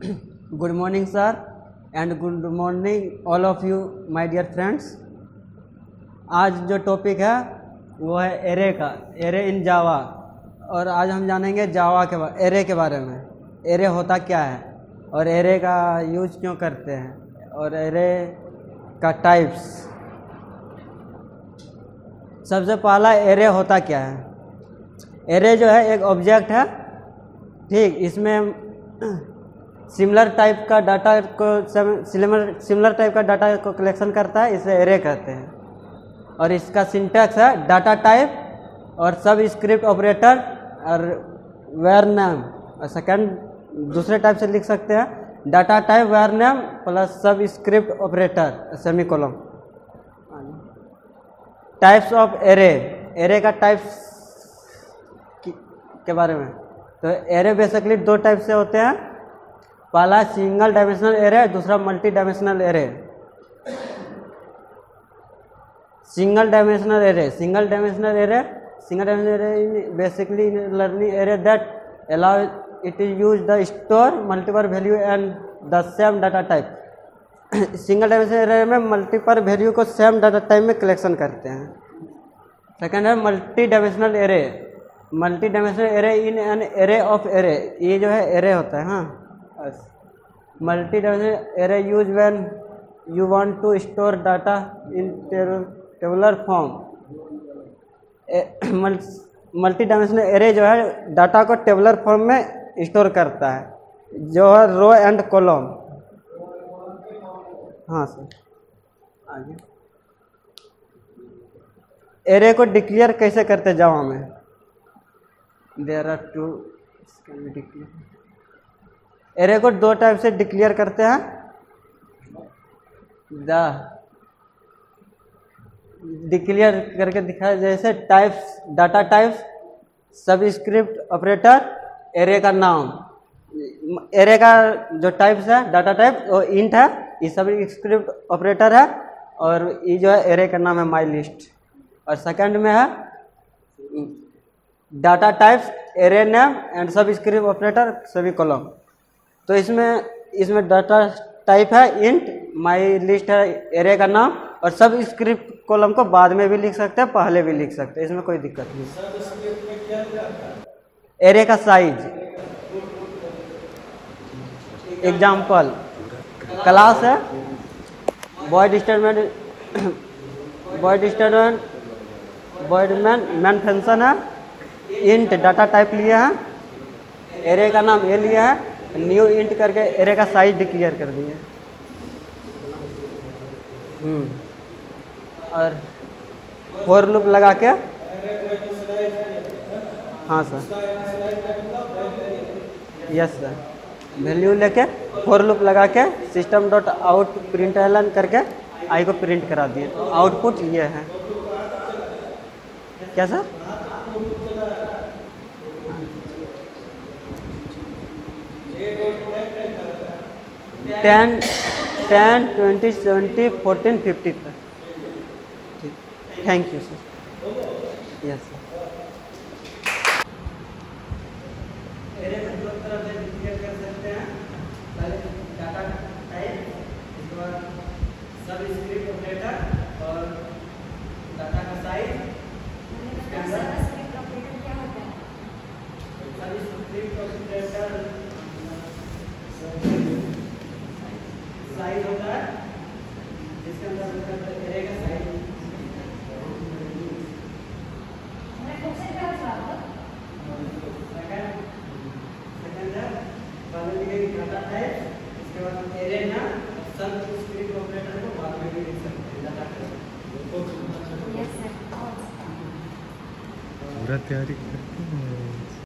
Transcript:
Good morning, sir, and good morning, all of you, my dear friends. आज जो topic है वो है एरे का, एरे इन जावा। और आज हम जानेंगे जावा के एरे के बारे में। एरे होता क्या है और एरे का यूज क्यों करते हैं और एरे का टाइप्स। सबसे पहला एरे होता क्या है। एरे जो है एक ऑब्जेक्ट है, ठीक। इसमें सिमिलर टाइप का डाटा को सिमिलर टाइप का डाटा को कलेक्शन करता है, इसे एरे कहते हैं। और इसका सिंटैक्स है डाटा टाइप और सब स्क्रिप्ट ऑपरेटर और वेयर नेम। और सेकंड दूसरे टाइप से लिख सकते हैं data type var name plus subscript operator semicolon. Types of array, array का टाइप्स के बारे में। तो एरे बेसिकली दो टाइप से होते हैं। पहला सिंगल डायमेंशनल एरे, दूसरा multi dimensional array. Single dimensional array basically learning array that allow it is use the store multiple value and the same data type. Single dimensional array में multiple value को same data type में collection करते हैं। Second है multi dimensional array. Multi dimensional array in an array of array, ये जो है array होता है। हाँ, multi dimensional array use when you want to store data in tabular form. Multi dimensional array जो है डाटा को टेबुलर फॉर्म में स्टोर करता है, जो है रो एंड कॉलम। हाँ सर, आगे एरे को डिक्लेयर कैसे करते जावा में। देयर आर टू एरे को दो टाइप से डिक्लेयर करते हैं। डिक्लेयर करके दिखाया जैसे types, data types, subscript operator, array का नाम। एरे का जो टाइप्स है डाटा टाइप वो इंट है, ये सब स्क्रिप्ट ऑपरेटर है, और ये जो है एरे का नाम है माई लिस्ट। और सेकंड में है data types, array name and subscript operator सभी कॉलम। तो इसमें डाटा टाइप है इंट, माई लिस्ट है एरे का नाम, और सब स्क्रिप्ट कॉलम को बाद में भी लिख सकते हैं, पहले भी लिख सकते हैं, इसमें कोई दिक्कत नहीं। एरे का साइज, एग्जाम्पल क्लास है, वॉइड मैन फंक्शन है, इंट डाटा टाइप लिया है, एरे का नाम ये लिया है, न्यू इंट करके एरे का साइज डिक्लेयर कर दिए। और फॉर लूप लगा के, हाँ सर, यस सर, वैल्यू लेके फॉर लूप लगा के system dot out println करके आई को प्रिंट करा दिए। आउटपुट ये है क्या सर। 10, 20, 70, 14, 50 तक। Thank you sir. Yes sir. Array में दो तरह से डिक्लेयर कर सकते हैं, पहले डाटा टाइप, इसके बाद सब स्क्रिप्ट ऑपरेटर और डाटा का साइज। इसके अंदर सब स्क्रिप्ट ऑपरेटर साइज होता है, जिसके अंदर एरे का साइज। डाटा टाइप, इसके बाद एरे ना सब स्क्रिप्ट ऑपरेटर को बाद में भी लिख सकते हैं डाटा टाइप। पूरा तैयारी करते हैं।